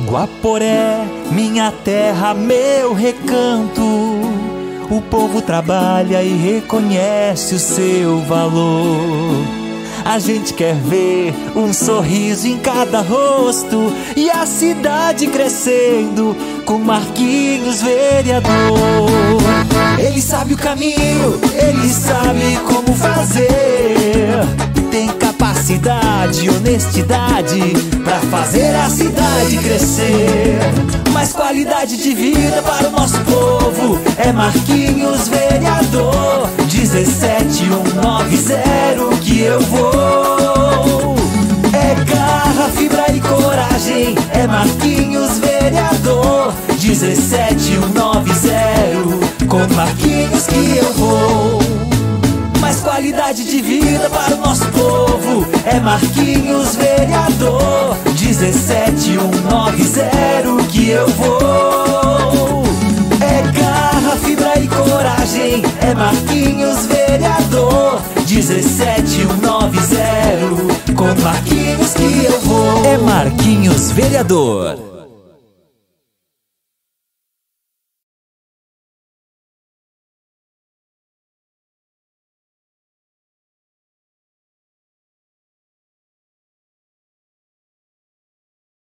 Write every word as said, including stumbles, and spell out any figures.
Guaporé, minha terra, meu recanto, o povo trabalha e reconhece o seu valor. A gente quer ver um sorriso em cada rosto e a cidade crescendo com Marquinhos vereador. Ele sabe o caminho, ele sabe como fazer. Tem capacidade, honestidade pra fazer a cidade crescer. Mais qualidade de vida para o nosso povo é Marquinhos vereador. Dezessete um nove zero que eu vou. É garra, fibra e coragem, é Marquinhos vereador. Dezessete um nove zero, com Marquinhos que eu vou. Mais qualidade de vida para o nosso povo é Marquinhos vereador. Dezessete um nove zero que eu vou. É garra, fibra e coragem, é Marquinhos vereador. Dezessete um nove zero, com Marquinhos que eu vou. É Marquinhos vereador.